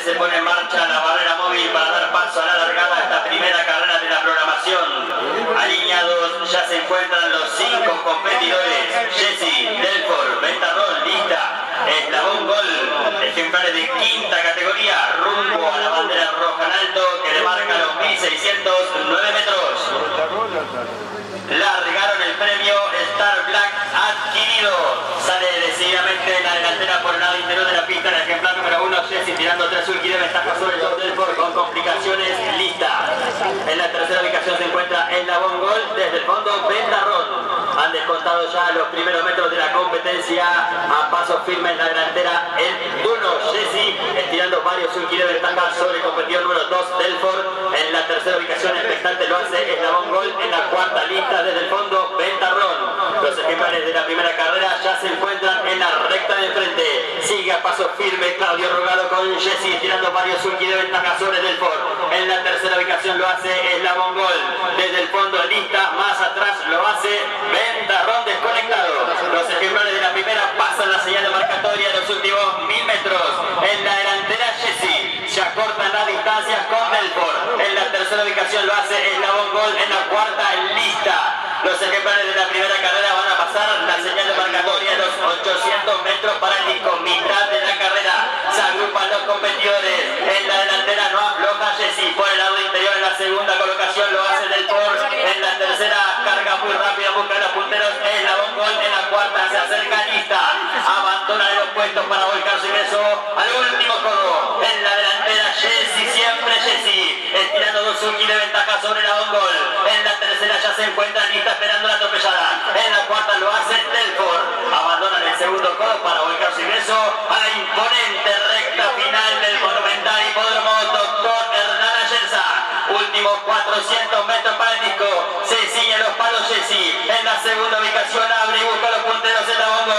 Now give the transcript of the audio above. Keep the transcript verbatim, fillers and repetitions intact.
se pone en marcha la barrera móvil para dar paso a la largada de esta primera carrera de la programación. Alineados ya se encuentran los cinco competidores: Jesse, Delfort, Ventarrón, Lista, Eslabón Gol, ejemplares de quinta categoría, rumbo a la bandera roja en alto que le marca los mil seiscientos nueve metros. Largaron el premio Star Black adquirido. Sale decididamente en la delantera por el lado interior de la pista el ejemplar número uno, Jesse, tirando tres Ulki de ventaja sobre el top Delfort con complicaciones. Lista. En la tercera ubicación se encuentra Eslabón Gol, desde el fondo Ventarrón. Han descontado ya los primeros metros de la competencia a paso firme en la delantera el uno, Jesse, estirando varios Ulki de ventaja sobre el competidor número dos, Delfort. En la tercera ubicación expectante lo hace Eslabón Gol. En la cuarta lista desde el fondo Ventarrón. Los ejemplares de la primera carrera ya se encuentran en la recta de enfrente. Sigue a paso firme Claudio Rogado con Jesse, tirando varios Ulki de ventaja sobre Delfort. En la tercera ubicación lo hace Eslabón Gol. Desde el fondo Lista, más atrás lo hace Ventarrón desconectado. Los ejemplares de la primera pasan la señal de marcatoria de los últimos mil metros. En la delantera Jesse, ya cortan las distancias con Delfort. En la tercera ubicación lo hace Eslabón Gol. En la cuarta Lista. Los ejemplares de la primera carrera van a pasar la señal de marcatoria de los ochocientos metros para el disco. Mitad de la carrera se agrupan los competidores. En la delantera no afloja Jesse. Por el lado interior en la segunda colocación lo hace Delfort. En la tercera carga muy rápida, busca los punteros. Eslabón Gol. En la cuarta se acerca Lista. Abandona los puestos para volcar su ingreso al último codo. En la delantera Jesse, siempre Jesse, estirando dos Ulki de ventaja sobre Eslabón Gol. En la tercera ya se encuentra Lista esperando la atropellada. En la cuarta lo hace Delfort. Abandonan el segundo codo para volcar su ingreso a la imponente recta final del monumental hipódromo Doctor Hernán Ayerza. Últimos cuatrocientos metros para el disco. Se ciñe los palos Jesse. En la segunda ubicación abre y busca los punteros Eslabón Gol.